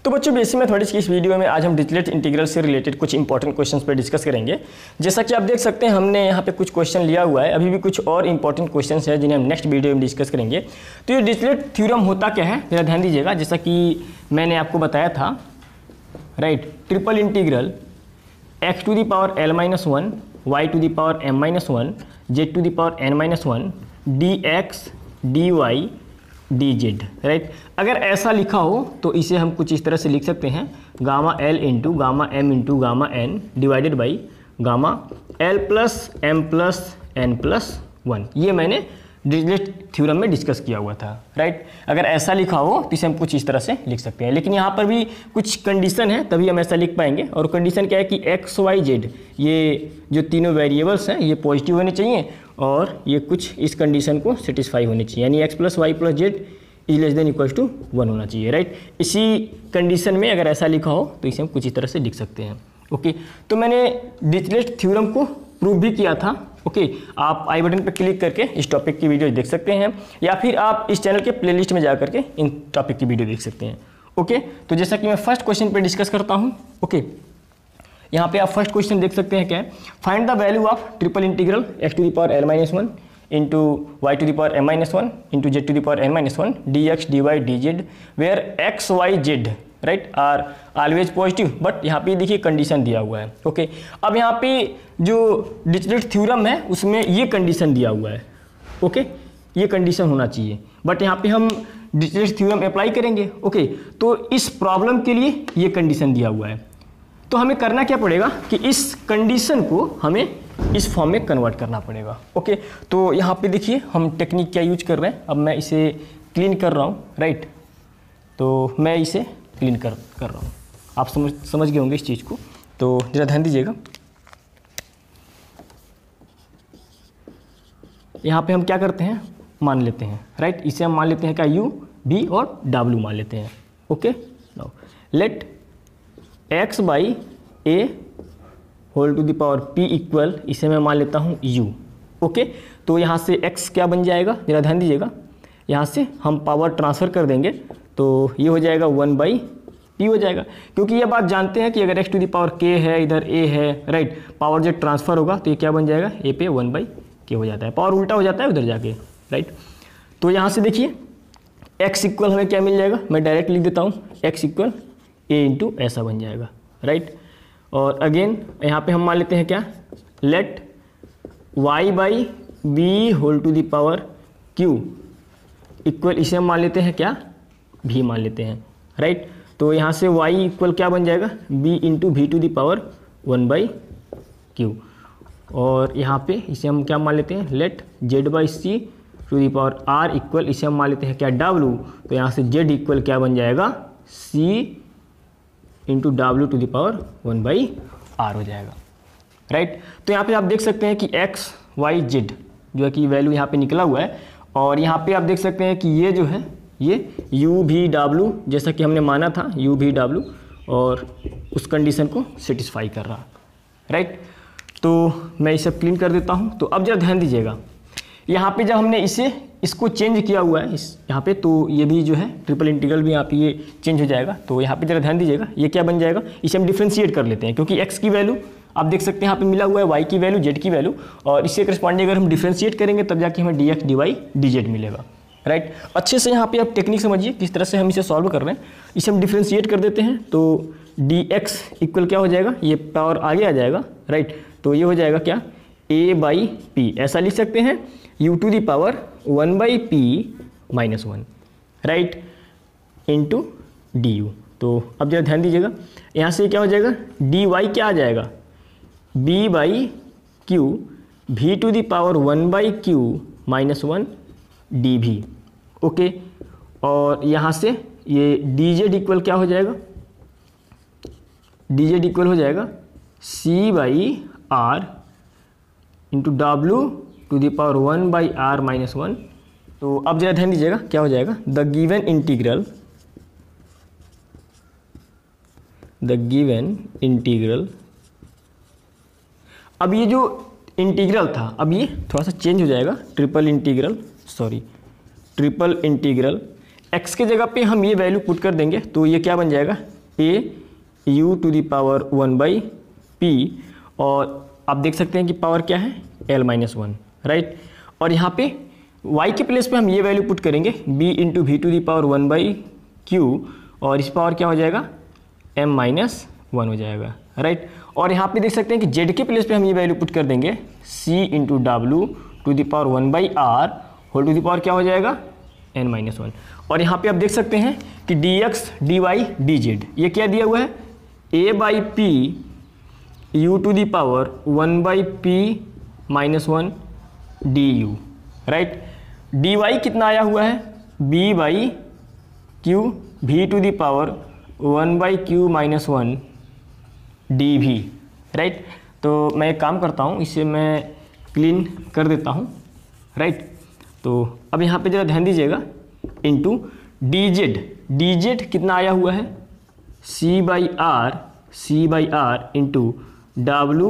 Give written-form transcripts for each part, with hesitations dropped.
तो बच्चों basic mathematics की इस वीडियो में आज हम डिरिचलेट इंटीग्रल से रिलेटेड कुछ इंपॉर्टेंट क्वेश्चंस पे डिस्कस करेंगे। जैसा कि आप देख सकते हैं हमने यहाँ पे कुछ क्वेश्चन लिया हुआ है, अभी भी कुछ और इंपॉर्टेंट क्वेश्चंस हैं जिन्हें हम नेक्स्ट वीडियो में डिस्कस करेंगे। तो ये डिरिचलेट थ्योरम होता क्या है जरा ध्यान दीजिएगा। जैसा कि मैंने आपको बताया था, right, triple integral x to the power l-1 y to the power m-1 z to the power n-1 dx dy dz, right. अगर ऐसा लिखा हो तो इसे हम कुछ इस तरह से लिख सकते हैं, gamma l into gamma m into gamma n divided by gamma l plus m plus n plus 1। ये मैंने डिरिचलेट थ्योरम में डिस्कस किया हुआ था, राइट। अगर ऐसा लिखा हो तो इसे हम कुछ इस तरह से लिख सकते हैं, लेकिन यहाँ पर भी कुछ कंडीशन है तभी हम ऐसा लिख पाएंगे। और कंडीशन क्या है कि x y z ये जो तीनों वेरिएबल्स हैं ये पॉजिटिव होने चाहिए और ये कुछ इस कंडीशन को सेटिस्फाई होने चाहिए, यानी x plus y plus z is less than equals to 1 होना चाहिए, राइट। इसी कंडीशन में अगर ऐसा लिखा हो तो इसे हम कुछ इस तरह से लिख सकते हैं। ओके, तो मैंने डिरिचलेट थ्योरम को प्रूव भी किया था। ओके, आप आई बटन पर क्लिक करके इस टॉपिक की वीडियो देख सकते हैं या फिर आप इस चैनल के प्लेलिस्ट में जा करके इन टॉपिक की वीडियो देख सकते हैं। ओके, तो जैसा कि मैं फर्स्ट क्वेश्चन पे डिस्कस करता हूँ। ओके, यहाँ पे आप फर्स्ट क्वेश्चन देख सकते हैं क्या है, find the value of triple integral x to the power l-1 into y to the power m-1 into z to the power n-1 dx dy dz where x y z right are always positive. But यहाँ पे देखिए condition दिया हुआ है। Okay, अब यहाँ पे जो डिरिचलेट थ्योरम है उसमें ये कंडीशन दिया हुआ है। ओके, ये कंडीशन होना चाहिए, बट यहाँ पे हम डिरिचलेट थ्योरम अप्लाई करेंगे। ओके, तो इस प्रॉब्लम के लिए ये कंडीशन दिया हुआ है, तो हमें करना क्या पड़ेगा कि इस कंडीशन को हमें इस फॉर्म में कन्वर्ट करना पड़ेगा। ओके, तो यहाँ पे देखिए हम टेक्निक क्या यूज कर रहे हैं। अब मैं इसे क्लीन कर रहा हूँ, राइट। तो मैं इसे क्लीन कर रहा हूँ, आप समझ गए होंगे इस चीज़ को, तो जरा ध्यान दीजिएगा। यहाँ पे हम क्या करते हैं, मान लेते हैं, राइट। इसे हम मान लेते हैं क्या, u v और w मान लेते हैं। Okay, now let x by a whole to the power p equal, इसे मैं मान लेता हूँ u। ओके, तो यहाँ से x क्या बन जाएगा, जरा ध्यान दीजिएगा। यहाँ से हम पावर ट्रांसफ़र कर देंगे तो ये हो जाएगा 1 बाई p हो जाएगा, क्योंकि ये बात जानते हैं कि अगर x to the power k है, इधर a है, राइट, पावर जब ट्रांसफ़र होगा तो ये क्या बन जाएगा, a पे 1 बाई k हो जाता है, पावर उल्टा हो जाता है उधर जाके, राइट। तो यहाँ से देखिए x इक्वल हमें क्या मिल जाएगा, मैं डायरेक्ट लिख देता हूँ, x इक्वल a इंटू ऐसा बन जाएगा, राइट। और अगेन यहाँ पे हम मान लेते हैं क्या, let y by b whole to the power q equal, इसे हम मान लेते हैं क्या, v मान लेते हैं, राइट। तो यहाँ से y इक्वल क्या बन जाएगा, b into v to the power 1 by q। और यहाँ पे इसे हम क्या मान लेते हैं, let z by c to the power r equal, इसे हम मान लेते हैं क्या, w। तो यहाँ से z इक्वल क्या बन जाएगा, c into w to the power 1 by r हो जाएगा, राइट। तो यहाँ पे आप देख सकते हैं कि x y z जो है कि वैल्यू यहाँ पे निकला हुआ है, और यहाँ पे आप देख सकते हैं कि ये जो है ये u v w जैसा कि हमने माना था, u v w, और उस कंडीशन को सेटिस्फाई कर रहा, राइट। तो मैं इसे क्लीन कर देता हूँ। तो अब जरा ध्यान दीजिएगा, यहाँ पे जब हमने इसको चेंज किया हुआ है यहाँ पे, तो ये भी जो है ट्रिपल इंटीग्रल भी यहाँ पे ये चेंज हो जाएगा। तो यहाँ पे जरा ध्यान दीजिएगा, ये क्या बन जाएगा, इसे हम डिफ्रेंशिएट कर लेते हैं, क्योंकि x की वैल्यू आप देख सकते हैं यहाँ पे मिला हुआ है, y की वैल्यू, z की वैल्यू, और इससे करस्पॉन्डिंग अगर हम डिफ्रेंशिएट करेंगे तब जाके हमें dx dy dz मिलेगा, राइट। अच्छे से यहाँ पे आप टेक्निक समझिए किस तरह से हम इसे सॉल्व कर रहे हैं। इसे हम डिफ्रेंशिएट कर देते हैं तो dx इक्वल क्या हो जाएगा, ये पावर आगे आ जाएगा, राइट। तो ये हो जाएगा क्या, a बाई p, ऐसा लिख सकते हैं, u to the power 1 by p minus 1, right, into du। तो अब जरा ध्यान दीजिएगा, यहाँ से क्या हो जाएगा, dy क्या आ जाएगा, b by q v to the power 1 by q minus 1 dv। Okay, और यहाँ से ये dz इक्वल क्या हो जाएगा, dz इक्वल हो जाएगा c by r into w to the power 1 by r minus 1। तो अब जरा ध्यान दीजिएगा क्या हो जाएगा, द गिवन इंटीग्रल, अब ये जो इंटीग्रल था अब ये थोड़ा सा चेंज हो जाएगा, ट्रिपल इंटीग्रल x के जगह पे हम ये वैल्यू पुट कर देंगे तो ये क्या बन जाएगा, a u to the power 1/p, और आप देख सकते हैं कि पावर क्या है l-1, राइट। और यहाँ पे y के प्लेस पे हम ये वैल्यू पुट करेंगे b into v to the power 1/q, और इस पावर क्या हो जाएगा m-1 हो जाएगा, राइट। और यहाँ पे देख सकते हैं कि z के प्लेस पे हम ये वैल्यू पुट कर देंगे c इंटू डब्ल्यू to the power 1/r whole to the power क्या हो जाएगा n-1। और यहाँ पे आप देख सकते हैं कि dx dy dz ये क्या दिया हुआ है a/p u to the power 1/p-1 du, right. dy कितना आया हुआ है b/q v to the power 1/q-1 dv, right. तो मैं एक काम करता हूँ, इसे मैं क्लीन कर देता हूँ, राइट। तो अब यहाँ पे जरा ध्यान दीजिएगा, इंटू dz कितना आया हुआ है c/r into w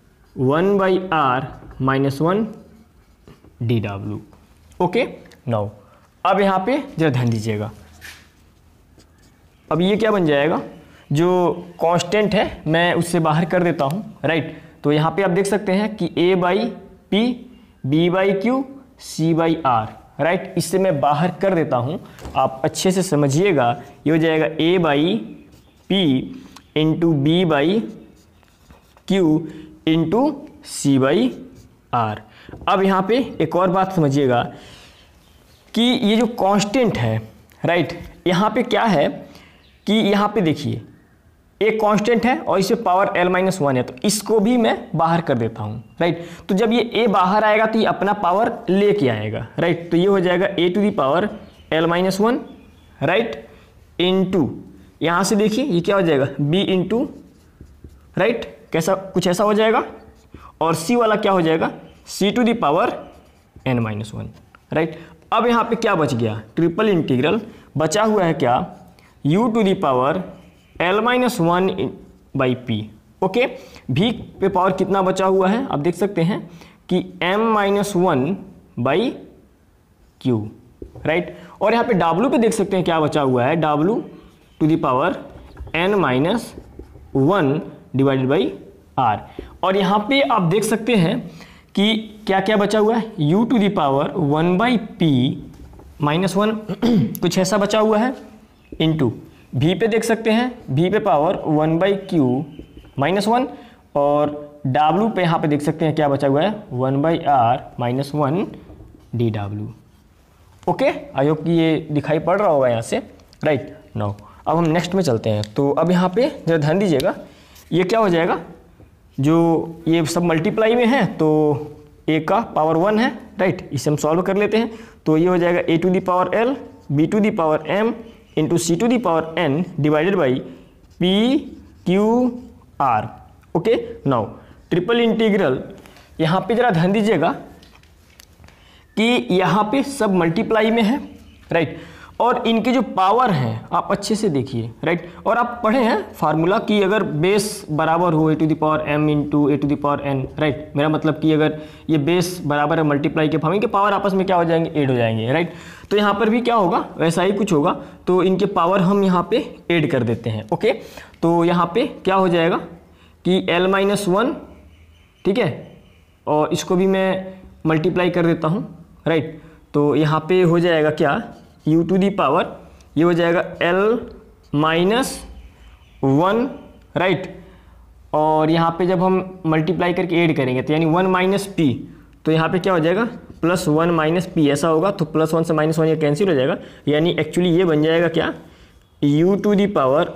1/r-1 dw, okay. Now अब यहाँ पे जरा ध्यान दीजिएगा, अब ये क्या बन जाएगा, जो कांस्टेंट है मैं उससे बाहर कर देता हूँ, राइट। तो यहाँ पे आप देख सकते हैं कि a/p b/q c/r, राइट। इससे मैं बाहर कर देता हूँ, आप अच्छे से समझिएगा। ये हो जाएगा a/p into b/q into c/r। अब यहाँ पे एक और बात समझिएगा कि ये जो कांस्टेंट है, राइट, यहाँ पे क्या है कि यहाँ पे देखिए एक कांस्टेंट है और इसे पावर l-1 है, तो इसको भी मैं बाहर कर देता हूँ, राइट। तो जब ये a बाहर आएगा तो ये अपना पावर लेके आएगा, राइट। तो ये हो जाएगा a to the power l-1, right, into यहाँ से देखिए ये क्या हो जाएगा b इंटू, राइट, कैसा कुछ ऐसा हो जाएगा, और c वाला क्या हो जाएगा c to the power n-1, right. अब यहाँ पे क्या बच गया, ट्रिपल इंटीग्रल बचा हुआ है क्या, u to the power l-1/p, okay. v पे पावर कितना बचा हुआ है आप देख सकते हैं कि m-1/q, राइट। और यहाँ पे w पे देख सकते हैं क्या बचा हुआ है, w to the power n-1 divided by r। और यहाँ पे आप देख सकते हैं कि क्या क्या बचा हुआ है, u to the power 1/p-1 कुछ ऐसा बचा हुआ है, इंटू v पे देख सकते हैं v पे पावर 1/q-1, और w पे यहाँ पे देख सकते हैं क्या बचा हुआ है 1/r-1 dw, okay. I hope कि ये दिखाई पड़ रहा होगा यहाँ से, राइट। नाउ अब हम नेक्स्ट में चलते हैं। तो अब यहाँ पे जरा ध्यान दीजिएगा, ये क्या हो जाएगा, जो ये सब मल्टीप्लाई में है तो a का पावर 1 है, राइट। इसे हम सॉल्व कर लेते हैं। तो ये हो जाएगा a to the power l b to the power m into c to the power n divided by p/q/r, okay. Now triple integral, यहाँ पे जरा ध्यान दीजिएगा कि यहाँ पे सब मल्टीप्लाई में है, राइट। और इनके जो पावर हैं आप अच्छे से देखिए, राइट। और आप पढ़े हैं फार्मूला कि अगर बेस बराबर हो a to the power m into a to the power n, right. मेरा मतलब कि अगर ये बेस बराबर है मल्टीप्लाई के फॉर्म, इनके पावर आपस में क्या हो जाएंगे, ऐड हो जाएंगे, राइट। तो यहाँ पर भी क्या होगा, वैसा ही कुछ होगा। तो इनके पावर हम यहाँ पे ऐड कर देते हैं, ओके। तो यहाँ पे क्या हो जाएगा कि l-1, ठीक है, और इसको भी मैं मल्टीप्लाई कर देता हूँ, राइट। तो यहाँ पे हो जाएगा क्या, u टू दी पावर, ये हो जाएगा l-1, राइट। और यहाँ पे जब हम मल्टीप्लाई करके ऐड करेंगे तो यानी 1 - p, तो यहाँ पे क्या हो जाएगा +1 - p, ऐसा होगा। तो +1 से -1 ये कैंसिल हो जाएगा, यानी एक्चुअली ये बन जाएगा क्या, u to the power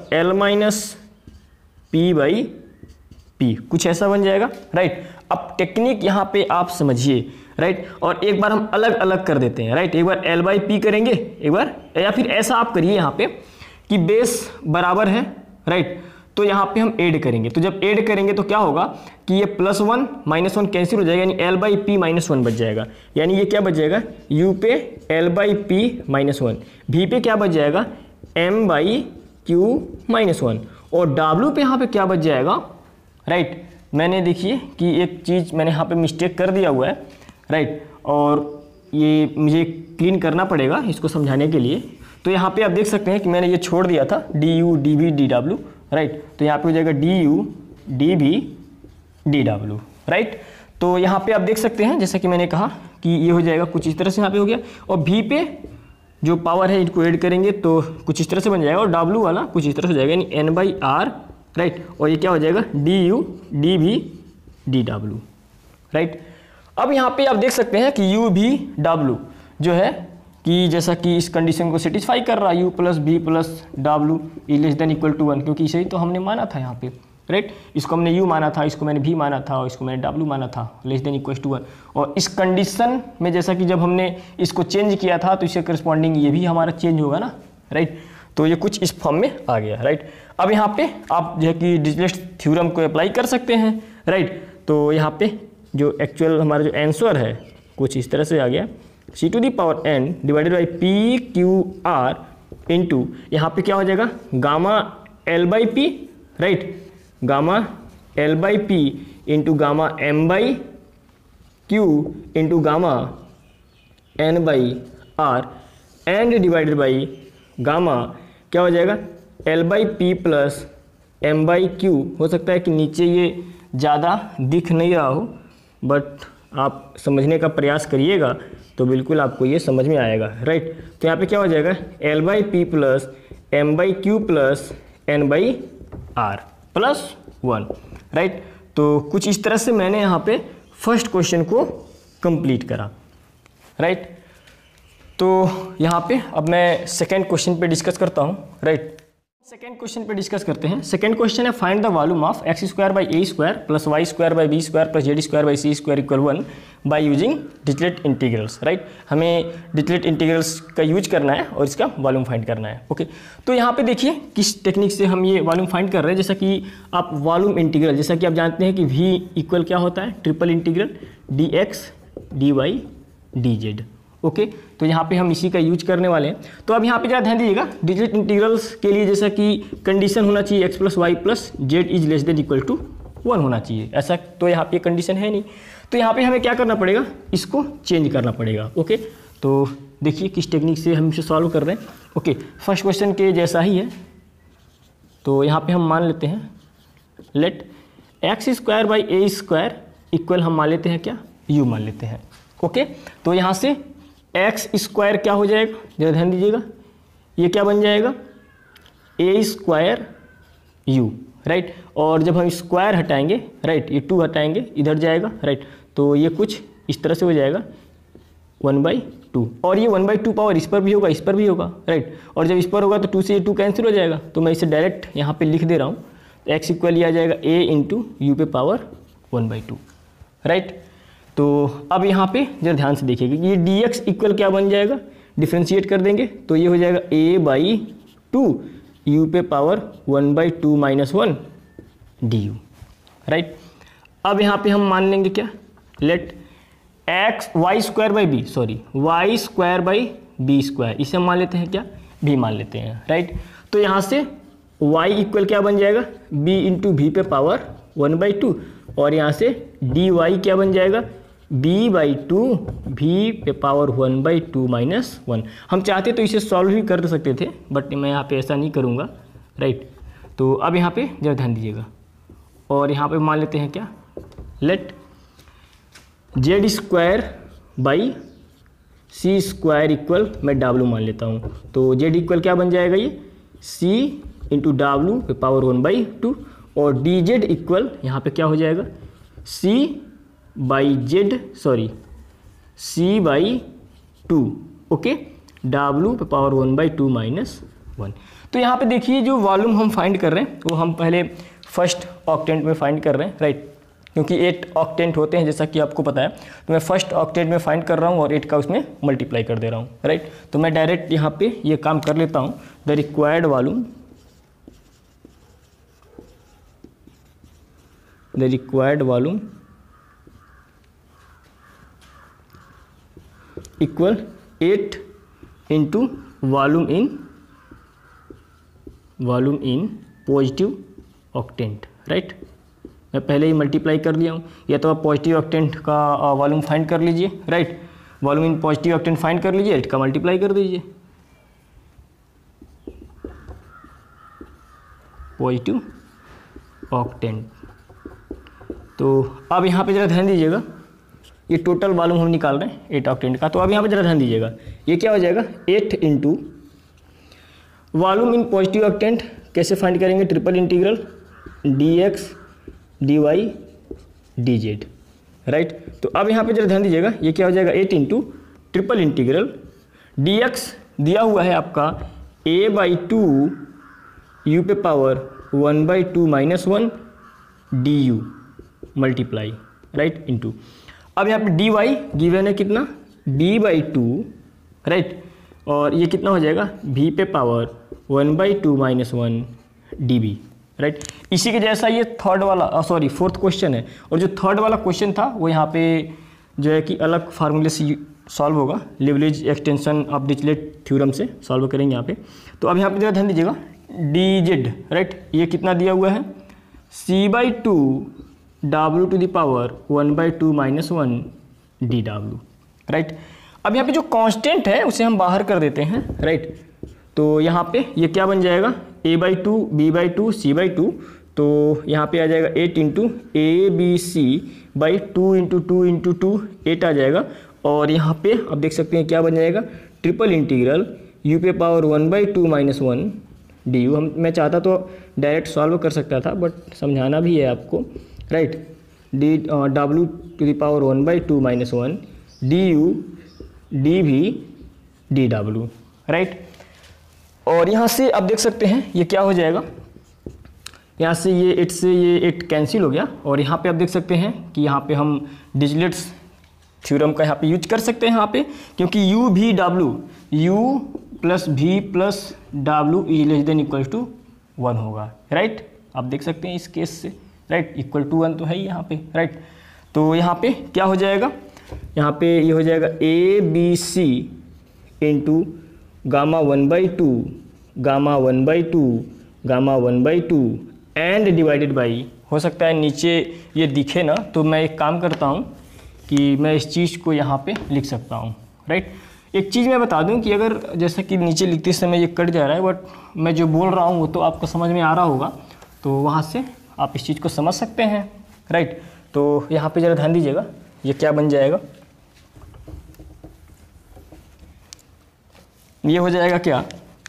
l-p/p, कुछ ऐसा बन जाएगा, राइट। अब टेक्निक यहाँ पे आप समझिए, राइट। और एक बार हम अलग अलग कर देते हैं, राइट। एक बार l/p करेंगे, एक बार, या फिर ऐसा आप करिए यहाँ पे कि बेस बराबर है, राइट। तो यहाँ पे हम ऐड करेंगे, तो जब ऐड करेंगे तो क्या होगा कि ये +1 -1 कैंसिल हो जाएगा, यानी l/p-1 बच जाएगा। यानी ये क्या बच जाएगा, u पे l/p-1, v पे क्या बच जाएगा m/q-1, और w पे यहाँ पे क्या बच जाएगा, राइट। मैंने देखिए कि एक चीज़ मैंने यहाँ पे मिस्टेक कर दिया हुआ है, राइट। और ये मुझे क्लीन करना पड़ेगा इसको समझाने के लिए। तो यहाँ पे आप देख सकते हैं कि मैंने ये छोड़ दिया था d u d v d डब्ल्यू, राइट। तो यहाँ पे हो जाएगा d u d v d डब्ल्यू, राइट। तो यहाँ पे आप देख सकते हैं जैसा कि मैंने कहा कि ये हो जाएगा कुछ इस तरह से, यहाँ पे हो गया। और वी पे जो पावर है इनको ऐड करेंगे तो कुछ इस तरह से बन जाएगा, और डब्ल्यू वाला कुछ इस तरह से हो जाएगा, यानी एन बाई आर, राइट। और ये क्या हो जाएगा d u d v d डब्ल्यू, राइट। अब यहाँ पे आप देख सकते हैं कि यू भी डब्ल्यू जो है कि जैसा कि इस कंडीशन को सेटिस्फाई कर रहा है, यू प्लस बी प्लस डब्ल्यू is less than equal to 1, क्योंकि इसे ही तो हमने माना था यहाँ पे, राइट। इसको हमने यू माना था, इसको मैंने भी माना था, और इसको मैंने डब्ल्यू माना था, लेस देन इक्वल टू 1। और इस कंडीशन में जैसा कि जब हमने इसको चेंज किया था तो इसके करस्पॉन्डिंग ये भी हमारा चेंज होगा ना, राइट। तो ये कुछ इस फॉर्म में आ गया, राइट। अब यहाँ पे आप जो है कि डिरिचलेट थ्योरम को अप्लाई कर सकते हैं, राइट। तो यहाँ पे जो एक्चुअल हमारा जो आंसर है कुछ इस तरह से आ गया, c to the power n divided by p q r into, यहाँ पे क्या हो जाएगा gamma l by p, right, gamma l by p into gamma m by q into gamma n by r and divided by gamma क्या हो जाएगा l by p plus m by q. हो सकता है कि नीचे ये ज़्यादा दिख नहीं रहा हो, बट आप समझने का प्रयास करिएगा तो बिल्कुल आपको ये समझ में आएगा, राइट। तो यहाँ पे क्या हो जाएगा l by p plus m by q plus n by r plus 1, right. तो कुछ इस तरह से मैंने यहाँ पे फर्स्ट क्वेश्चन को कंप्लीट करा, राइट। तो यहाँ पे अब मैं सेकेंड क्वेश्चन पे डिस्कस करता हूँ, राइट। सेकेंड क्वेश्चन पे डिस्कस करते हैं। सेकेंड क्वेश्चन है find the volume of x square by a square plus y square by b square plus z square by c square equal 1 by using Dirichlet integrals, right. हमें Dirichlet integrals का use करना है और इसका volume find करना है, okay. तो यहाँ पे देखिए किस टेक्निक से हम ये वॉल्यूम फाइंड कर रहे हैं। जैसा कि आप वॉल्यूम इंटीग्रल, जैसा कि आप जानते हैं कि वी इक्वल क्या होता है triple integral d x d y d z, okay. तो यहाँ पे हम इसी का यूज करने वाले हैं। तो अब यहाँ पे ज़रा ध्यान दीजिएगा, डिरिचलेट इंटीग्रल्स के लिए जैसा कि कंडीशन होना चाहिए x plus y plus z is less than equal to 1 होना चाहिए, ऐसा तो यहाँ पे कंडीशन है नहीं। तो यहाँ पे हमें क्या करना पड़ेगा, इसको चेंज करना पड़ेगा, ओके। तो देखिए किस टेक्निक से हम इसे सॉल्व कर रहे हैं, ओके। फर्स्ट क्वेश्चन के जैसा ही है। तो यहाँ पे हम मान लेते हैं let x square by a square equal हम मान लेते हैं क्या यू मान लेते हैं, ओके। तो यहाँ से एक्स स्क्वायर क्या हो जाएगा, जरा ध्यान दीजिएगा, ये क्या बन जाएगा ए स्क्वायर यू, राइट। और जब हम स्क्वायर हटाएंगे, राइट, ये 2 हटाएंगे इधर जाएगा, राइट। तो ये कुछ इस तरह से हो जाएगा 1/2, और ये 1/2 पावर इस पर भी होगा, इस पर भी होगा, राइट। और जब इस पर होगा तो 2 से ये 2 कैंसिल हो जाएगा। तो मैं इसे डायरेक्ट यहाँ पे लिख दे रहा हूँ, एक्स इक्वल ये आ जाएगा a इंटू यू पे पावर 1/2, राइट। तो अब यहाँ पे जरा ध्यान से देखिएगा कि ये dx इक्वल क्या बन जाएगा, डिफ्रेंशिएट कर देंगे तो ये हो जाएगा a/2 u पे पावर 1/2 माइनस 1 du, राइट। अब यहाँ पे हम मान लेंगे क्या, let x y square by b, sorry y square by b square, इसे हम मान लेते हैं क्या भी मान लेते हैं, राइट। तो यहाँ से y इक्वल क्या बन जाएगा b इंटू वी पे पावर 1/2, और यहाँ से dy क्या बन जाएगा b/2 v पे पावर 1/2 माइनस 1। हम चाहते तो इसे सॉल्व भी कर सकते थे, बट मैं यहाँ पे ऐसा नहीं करूँगा, राइट। तो अब यहाँ पे जरा ध्यान दीजिएगा, और यहाँ पे मान लेते हैं क्या let z square by c square equal मैं w मान लेता हूँ। तो जेड इक्वल क्या बन जाएगा ये c इंटू डब्ल्यू पे पावर 1/2, और डी जेड इक्वल यहाँ पे क्या हो जाएगा c by z, sorry c/2, okay, w पे पावर 1/2 माइनस 1। तो यहाँ पे देखिए जो वॉल्यूम हम फाइंड कर रहे हैं वो हम पहले फर्स्ट ऑक्टेंट में फाइंड कर रहे हैं, राइट। क्योंकि 8 ऑक्टेंट होते हैं जैसा कि आपको पता है, तो मैं फर्स्ट ऑक्टेंट में फाइंड कर रहा हूँ और 8 का उसमें मल्टीप्लाई कर दे रहा हूँ, राइट। तो मैं डायरेक्ट यहाँ पे ये काम कर लेता हूँ, the required volume equal 8 into volume in positive octant, right. मैं पहले ही मल्टीप्लाई कर लिया हूँ, या तो आप पॉजिटिव ऑक्टेंट का वॉल्यूम फाइंड कर लीजिए, right. Volume in positive octant find कर लीजिए, 8 का मल्टीप्लाई कर दीजिए, पॉजिटिव ऑक्टेंट। तो अब यहाँ पे ज़रा ध्यान दीजिएगा, ये टोटल वॉल्यूम हम निकाल रहे हैं 8 ऑक्टेंट का। तो अब यहाँ पे ज़रा ध्यान दीजिएगा, ये क्या हो जाएगा 8 into volume in positive octant कैसे फाइंड करेंगे, triple integral dx dy dz, right. तो अब यहाँ पे जरा ध्यान दीजिएगा, ये क्या हो जाएगा 8 इंटू ट्रिपल इंटीग्रल dx दिया हुआ है आपका a/2 u पे power 1/2 - 1 du multiply, right, into अब यहाँ पे dy गिवन है कितना b/2, राइट, और ये कितना हो जाएगा v पे पावर 1/2 - 1 db, राइट। इसी के जैसा ये फोर्थ क्वेश्चन है, और जो थर्ड वाला क्वेश्चन था वो यहाँ पे जो है कि अलग फार्मूले से सॉल्व होगा, Liouville's extension of Dirichlet theorem से सॉल्व करेंगे यहाँ पे। तो अब यहाँ पे जरा ध्यान दीजिएगा dz, राइट, ये कितना दिया हुआ है c/2 w to the power 1/2 - 1 dw, right. अब यहाँ पे जो कांस्टेंट है उसे हम बाहर कर देते हैं, राइट। तो यहाँ पे ये क्या बन जाएगा a/2 b/2 c/2, तो यहाँ पे आ जाएगा 8 इंटू abc/2 इंटू 2 इंटू 2 8 आ जाएगा। और यहाँ पे अब देख सकते हैं क्या बन जाएगा ट्रिपल इंटीग्रल u पे पावर 1/2 - 1 du। मैं चाहता तो डायरेक्ट सॉल्व कर सकता था, बट समझाना भी है आपको, right. w to the power 1/2 - 1 du dv dw, राइट। और यहाँ से आप देख सकते हैं ये क्या हो जाएगा, यहाँ से ये 8 से ये 8 कैंसिल हो गया, और यहाँ पे आप देख सकते हैं कि यहाँ पे हम डिरिचलेट्स थ्योरम का यहाँ पे यूज कर सकते हैं यहाँ पे, क्योंकि u v w u plus v plus w ≤ 1 होगा, राइट। आप देख सकते हैं इस केस से, राइट, = 1 तो है ही यहाँ पे, राइट। तो यहाँ पे क्या हो जाएगा, यहाँ पे ये हो जाएगा abc into gamma 1/2 gamma 1/2 gamma 1/2 and divided by, हो सकता है नीचे ये दिखे ना, तो मैं एक काम करता हूँ कि मैं इस चीज़ को यहाँ पे लिख सकता हूँ, राइट। एक चीज़ मैं बता दूँ कि अगर जैसा कि नीचे लिखते समय ये कट जा रहा है, बट मैं जो बोल रहा हूँ वो तो आपको समझ में आ रहा होगा, तो वहाँ से आप इस चीज़ को समझ सकते हैं, राइट। तो यहाँ पे ज़रा ध्यान दीजिएगा, ये क्या बन जाएगा, ये हो जाएगा क्या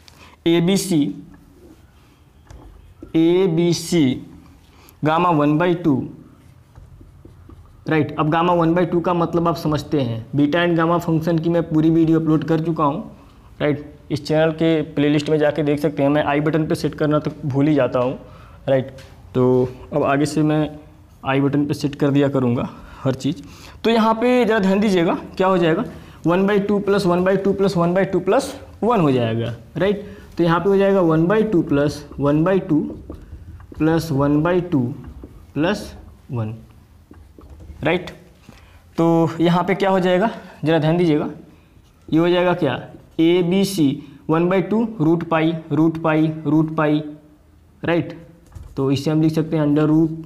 ABC गामा 1/2, राइट। अब गामा 1/2 का मतलब आप समझते हैं, बीटा एंड गामा फंक्शन की मैं पूरी वीडियो अपलोड कर चुका हूँ, राइट। इस चैनल के प्लेलिस्ट में जाके देख सकते हैं, मैं आई बटन पे सेट करना तो भूल ही जाता हूँ, राइट। तो अब आगे से मैं आई बटन पे सेट कर दिया करूँगा हर चीज़। तो यहाँ पे ज़रा ध्यान दीजिएगा क्या हो जाएगा 1/2 प्लस 1/2 प्लस 1/2 प्लस 1 हो जाएगा, राइट। तो यहाँ पे हो जाएगा 1/2 प्लस 1/2 प्लस 1/2 प्लस 1, राइट। तो यहाँ पे क्या हो जाएगा ज़रा ध्यान दीजिएगा, ये हो जाएगा क्या ABC 1/2 रूट पाई, राइट। तो इसे हम लिख सकते हैं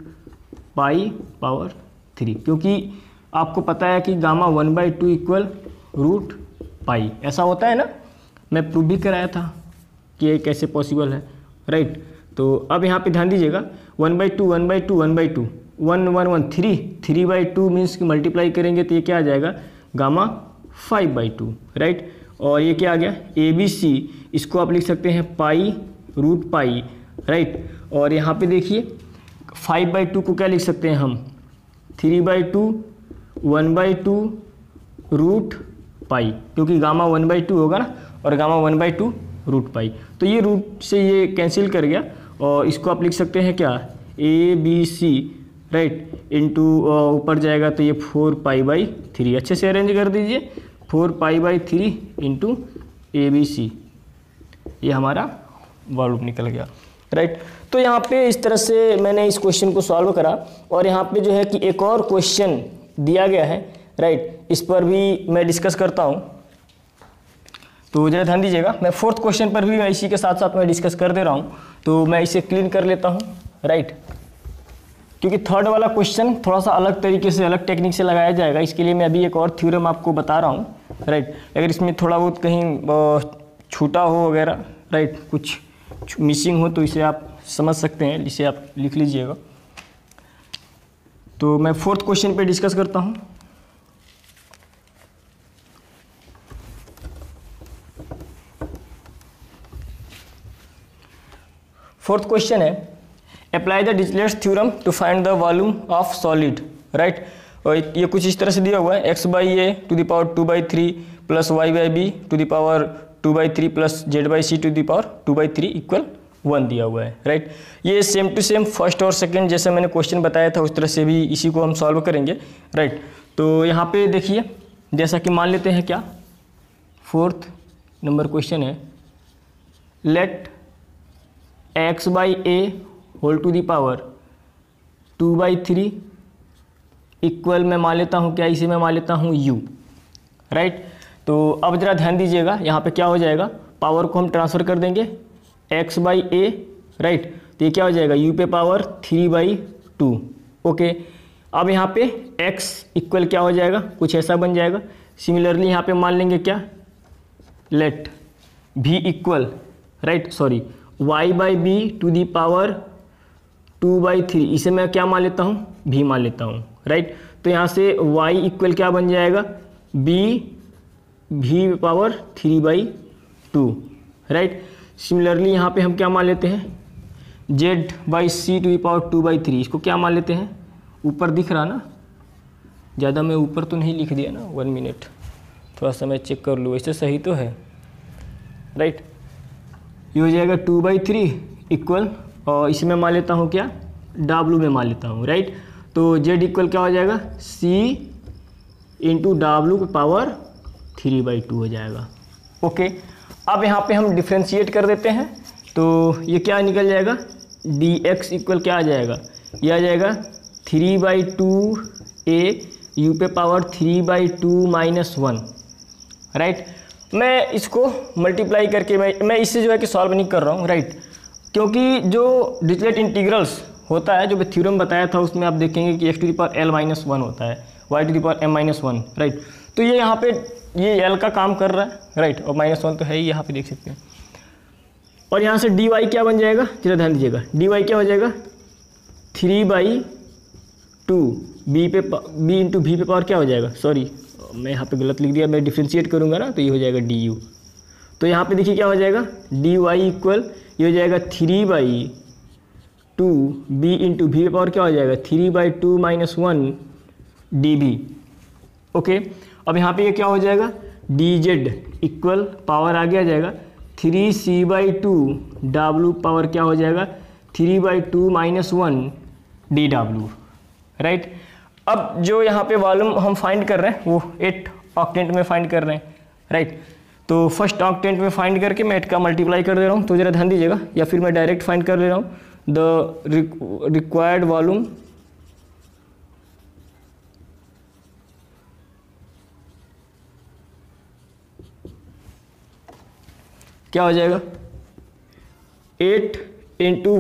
√π/3, क्योंकि आपको पता है कि गामा 1/2 इक्वल √π, ऐसा होता है ना, मैं प्रूव भी कराया था कि ये कैसे पॉसिबल है, राइट। तो अब यहाँ पे ध्यान दीजिएगा 1/2 1/2 1/2 1 1 1 3/2 मीन्स कि मल्टीप्लाई करेंगे तो ये क्या आ जाएगा गामा 5/2, राइट। और ये क्या आ गया ABC, इसको आप लिख सकते हैं π√π, राइट। और यहाँ पे देखिए 5/2 को क्या लिख सकते हैं हम 3/2 1/2 √π, क्योंकि गामा 1/2 होगा ना, और गामा 1/2 √π, तो ये रूट से ये कैंसिल कर गया, और इसको आप लिख सकते हैं क्या ABC, राइट, इंटू ऊपर जाएगा तो ये 4π/3, अच्छे से अरेंज कर दीजिए 4π/3 इंटू ABC, ये हमारा वॉल्यूम निकल गया, राइट। तो यहाँ पे इस तरह से मैंने इस क्वेश्चन को सॉल्व करा, और यहाँ पे जो है कि एक और क्वेश्चन दिया गया है, राइट, इस पर भी मैं डिस्कस करता हूँ। तो जरा ध्यान दीजिएगा, मैं फोर्थ क्वेश्चन पर भी मैं इसी के साथ साथ मैं डिस्कस कर दे रहा हूँ, तो मैं इसे क्लीन कर लेता हूँ, राइट, क्योंकि थर्ड वाला क्वेश्चन थोड़ा सा अलग तरीके से अलग टेक्निक से लगाया जाएगा, इसके लिए मैं अभी एक और थ्योरम आपको बता रहा हूँ, राइट। अगर इसमें थोड़ा बहुत कहीं छूटा हो वगैरह, राइट, कुछ मिसिंग हो तो इसे आप समझ सकते हैं, इसे आप लिख लीजिएगा। तो मैं फोर्थ क्वेश्चन पे डिस्कस करता हूँ। फोर्थ क्वेश्चन है apply the Dirichlet theorem to find the volume of solid, right. और ये कुछ इस तरह से दिया हुआ है, x/a to the power 2/3 plus y/b to the power 2/3 plus z/c to the power 2/3 equal 1 दिया हुआ है, राइट। ये सेम टू सेम फर्स्ट और सेकंड जैसे मैंने क्वेश्चन बताया था उस तरह से भी इसी को हम सॉल्व करेंगे, राइट। तो यहाँ पे देखिए, जैसा कि मान लेते हैं क्या, फोर्थ नंबर क्वेश्चन है let x/a whole to the power 2/3 equal मैं मान लेता हूँ क्या, इसे मैं मान लेता हूँ u, राइट। तो अब जरा ध्यान दीजिएगा, यहाँ पे क्या हो जाएगा, पावर को हम ट्रांसफ़र कर देंगे x/a, राइट। तो ये क्या हो जाएगा, u पे पावर 3/2, ओके। अब यहाँ पे x इक्वल क्या हो जाएगा, कुछ ऐसा बन जाएगा। सिमिलरली यहाँ पे मान लेंगे क्या, let v equal, right, sorry y/b to the power 2/3, इसे मैं क्या मान लेता हूँ, v मान लेता हूँ, राइट। तो यहाँ से y इक्वल क्या बन जाएगा, v पावर 3/2, राइट। सिमिलरली यहाँ पे हम क्या मान लेते हैं, z/c टू दी पावर 2/3, इसको क्या मान लेते हैं, ऊपर दिख रहा ना, ज़्यादा मैं ऊपर तो नहीं लिख दिया ना, 1 मिनट थोड़ा सा मैं चेक कर लूँ, इससे सही तो है, राइट। ये हो जाएगा 2/3 इक्वल, और इसे मैं मान लेता हूँ क्या, W में मान लेता हूँ, राइट। तो Z इक्वल क्या हो जाएगा, C इंटू W की पावर 3/2 हो जाएगा, ओके। अब यहाँ पे हम डिफ्रेंशिएट कर देते हैं, तो ये क्या निकल जाएगा, dx इक्वल क्या आ जाएगा, ये आ जाएगा 3/2a u पे पावर 3/2 माइनस 1, राइट। मैं इसको मल्टीप्लाई करके मैं इससे जो है कि सॉल्व नहीं कर रहा हूँ, राइट, क्योंकि जो डिरिचलेट इंटीग्रल्स होता है, जो मैं थ्योरम बताया था उसमें आप देखेंगे कि x to the power l-1 होता है, y to the power m-1, right. तो ये यहाँ पे ये l का काम कर रहा है, राइट, और -1 तो है ही, यहाँ पे देख सकते हैं। और यहाँ से dy क्या बन जाएगा, जरा ध्यान दीजिएगा, dy क्या हो जाएगा 3/2 b इंटू v पे पावर क्या हो जाएगा, सॉरी मैं यहाँ पे गलत लिख दिया, मैं डिफ्रेंशिएट करूँगा ना तो ये हो जाएगा du। तो यहाँ पे देखिए क्या हो जाएगा, dy इक्वल ये हो जाएगा 3/2 b इंटू v पे पावर क्या हो जाएगा 3/2 माइनस 1 db, ओके। अब यहाँ पे ये क्या हो जाएगा, dz इक्वल पावर आगे आ जाएगा 3c/2 w पावर क्या हो जाएगा 3/2 माइनस 1 dw, राइट। अब जो यहाँ पे वॉल्यूम हम फाइंड कर रहे हैं वो 8 ऑक्टेंट में फाइंड कर रहे हैं, राइट। तो फर्स्ट ऑक्टेंट में फाइंड करके मैं 8 का मल्टीप्लाई कर दे रहा हूँ, तो जरा ध्यान दीजिएगा, या फिर मैं डायरेक्ट फाइंड कर ले रहा हूँ, द रिक्वायर्ड वॉल्यूम क्या हो जाएगा 8 into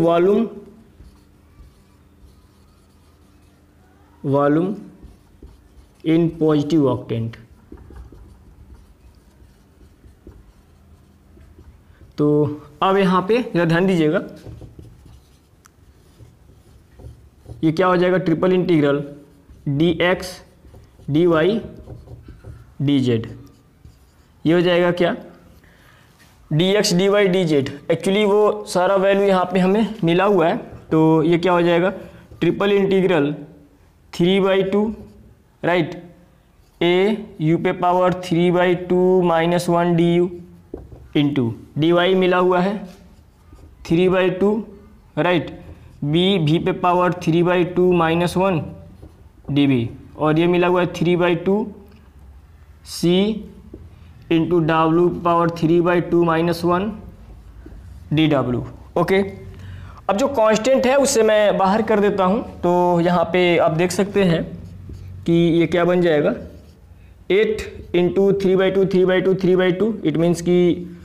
volume in positive octant. तो अब यहाँ पे जरा ध्यान दीजिएगा, ये क्या हो जाएगा, triple integral dx dy dz, ये हो जाएगा क्या, dx dy dz। एक्चुअली वो सारा वैल्यू यहाँ पे हमें मिला हुआ है, तो ये क्या हो जाएगा, triple integral 3/2, right, a u पे power 3/2 minus 1 du into dy मिला हुआ है 3/2, राइट, b v पे पावर 3/2 माइनस 1 db, और ये मिला हुआ है 3/2 c into w power 3/2 minus 1 dw, okay. अब जो कांस्टेंट है उससे मैं बाहर कर देता हूँ, तो यहाँ पे आप देख सकते हैं कि ये क्या बन जाएगा 8 इंटू 3/2 3/2 3/2, इट मीन्स कि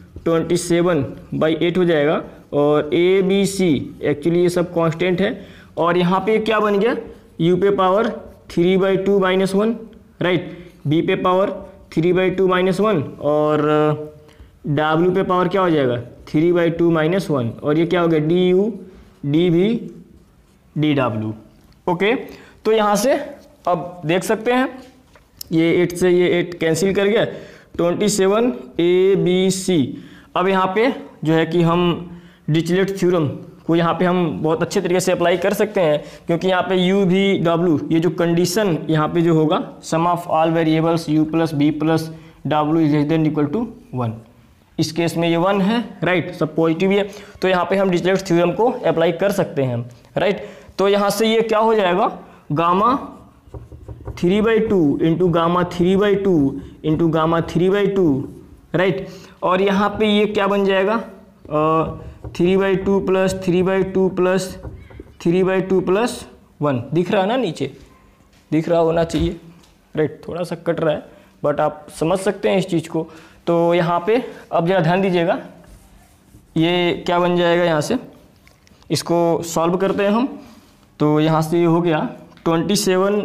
27/8 हो जाएगा। और ए बी सी एक्चुअली ये सब कांस्टेंट है, और यहाँ पे क्या बन गया u पे पावर 3/2 माइनस 1, राइट, b पे पावर 3/2 माइनस 1, और w पे पावर क्या हो जाएगा 3/2 माइनस 1, और ये क्या हो गया du डी वी डी डब्ल्यू। ओके, तो यहाँ से अब देख सकते हैं ये 8 से ये 8 कैंसिल कर गया, 27 ABC। अब यहाँ पे जो है कि हम डिरिचलेट थ्योरम को यहाँ पे हम बहुत अच्छे तरीके से अप्लाई कर सकते हैं, क्योंकि यहाँ पे U V W ये जो कंडीशन यहाँ पे जो होगा sum of all variables U plus B plus W is less than equal to 1, इस केस में ये 1 है, राइट, सब पॉजिटिव है, तो यहाँ पे हम डिरिचलेट थ्योरम को अप्लाई कर सकते हैं, राइट। तो यहाँ से ये क्या हो जाएगा, gamma 3/2 into gamma 3/2 into gamma 3/2, right. और यहाँ पे ये क्या बन जाएगा 3/2 प्लस 3/2 प्लस 3/2 प्लस 1, दिख रहा है ना, नीचे दिख रहा होना चाहिए, राइट, थोड़ा सा कट रहा है बट आप समझ सकते हैं इस चीज़ को। तो यहाँ पे अब जरा ध्यान दीजिएगा, ये क्या बन जाएगा, यहाँ से इसको सॉल्व करते हैं हम। तो यहाँ से ये हो गया 27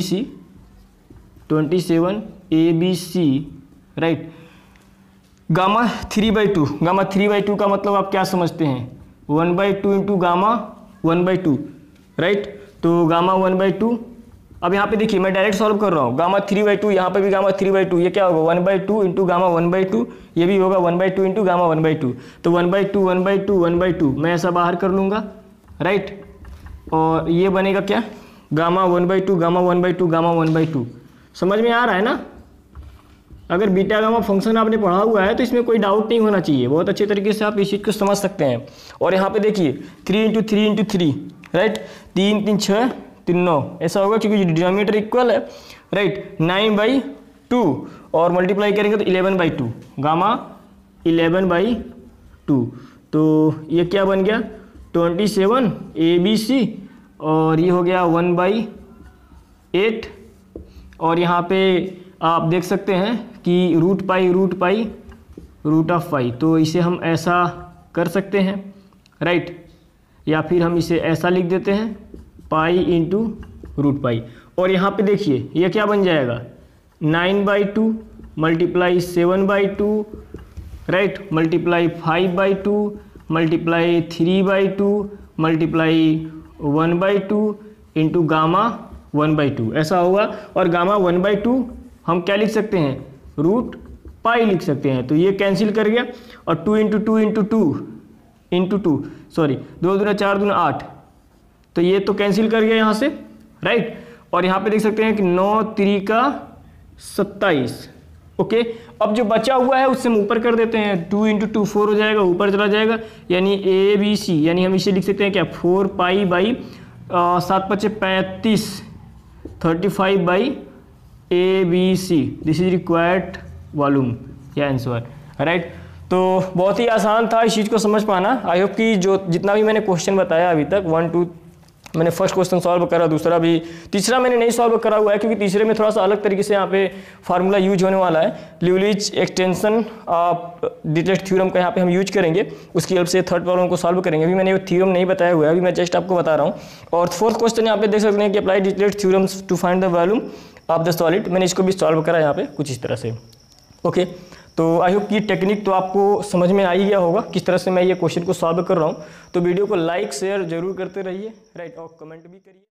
ABC, राइट। गामा 3/2 का मतलब आप क्या समझते हैं, 1/2 इंटू गामा 1/2, राइट। तो गामा 1/2, अब यहाँ पे देखिए मैं डायरेक्ट सॉल्व कर रहा हूँ, गामा 3/2, यहाँ पे भी गामा 3/2, ये क्या होगा 1/2 इंटू गामा 1/2, ये भी होगा 1/2 इंटू गामा 1/2, तो 1/2 1/2 1/2 मैं ऐसा बाहर कर लूँगा, राइट। और ये बनेगा क्या, गामा 1/2 गामा 1/2 गामा 1/2, समझ में आ रहा है ना। अगर बीटा गामा फंक्शन आपने पढ़ा हुआ है तो इसमें कोई डाउट नहीं होना चाहिए, बहुत अच्छे तरीके से आप इस चीज़ को समझ सकते हैं। और यहाँ पे देखिए 3 इंटू 3 इंटू 3, राइट, 3 3 6 3 9 ऐसा होगा, क्योंकि डिनोमिनेटर इक्वल है, राइट, 9/2 और मल्टीप्लाई करेंगे तो 11/2, गामा 11/2, तो ये क्या बन गया 27 ABC, और ये हो गया 1/8। और यहाँ पे आप देख सकते हैं कि रूट ऑफ पाई, तो इसे हम ऐसा कर सकते हैं, राइट, या फिर हम इसे ऐसा लिख देते हैं पाई इंटू रूट पाई। और यहाँ पे देखिए ये क्या बन जाएगा 9/2 multiply 7/2, right, multiply 5/2 multiply 3/2 multiply 1/2 into gamma 1/2 ऐसा होगा। और गामा 1/2 हम क्या लिख सकते हैं, रूट पाई लिख सकते हैं, तो ये कैंसिल कर गया। और 2 इंटू 2 इंटू 2 इंटू 2 सॉरी 2 दूना 4 दूना 8, तो ये तो कैंसिल कर गया यहाँ से, राइट। और यहाँ पे देख सकते हैं कि 9 3 का 27, ओके। अब जो बचा हुआ है उससे हम ऊपर कर देते हैं, 2 इंटू 2 4 हो जाएगा, ऊपर चला जाएगा, यानी ABC, यानी हम इसे लिख सकते हैं क्या 4 pi by 7 × 35 35 by ABC, this is required volume या आंसर, राइट। तो बहुत ही आसान था इस चीज़ को समझ पाना। आई होप कि जो जितना भी मैंने क्वेश्चन बताया अभी तक 1 2 मैंने फर्स्ट क्वेश्चन सॉल्व करा, दूसरा भी, तीसरा मैंने नहीं सॉल्व करा हुआ है, क्योंकि तीसरे में थोड़ा सा अलग तरीके से यहाँ पे फार्मूला यूज होने वाला है, Liouville's extension of Dirichlet theorem का यहाँ पे हम यूज करेंगे, उसकी हेल्प से थर्ड प्रॉब्लम को सॉल्व करेंगे। अभी मैंने थ्योरम नहीं बताया हुआ है, अभी मैं जस्ट आपको बता रहा हूँ। और फोर्थ क्वेश्चन यहाँ पे देख सकते हैं कि apply Dirichlet theorems to find the volume of the solid, मैंने इसको भी सॉल्व करा यहाँ पे कुछ इस तरह से, ओके। तो आई होप कि टेक्निक तो आपको समझ में आ ही गया होगा किस तरह से मैं ये क्वेश्चन को सॉल्व कर रहा हूँ। तो वीडियो को लाइक शेयर जरूर करते रहिए, राइट, और कमेंट भी करिए।